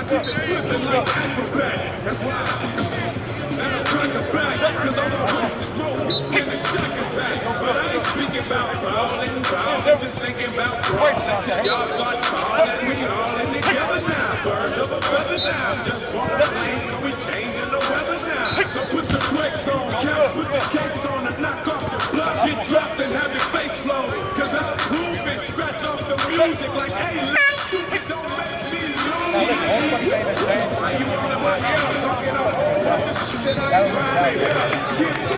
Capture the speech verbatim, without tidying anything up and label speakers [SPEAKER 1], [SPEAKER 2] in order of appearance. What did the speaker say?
[SPEAKER 1] I keep it flipping like acrobat. That's why. And I'm crack a back, cause I'm a rock to smoke in the shack attack. But I ain't speaking about brawling, brawling, just thinking about brawling. Till y'all start calling me all in together now. Birds of a feather now. Just one plane, so we changing the weather now. So put your brakes on, count, put your cakes on, and knock off your blood. Get dropped and have your face floating. Cause I'll prove it, scratch off the music like, hey, stupid, don't make me lose. Why you all in my ear talking a whole bunch of shit that I ain't trying to hear?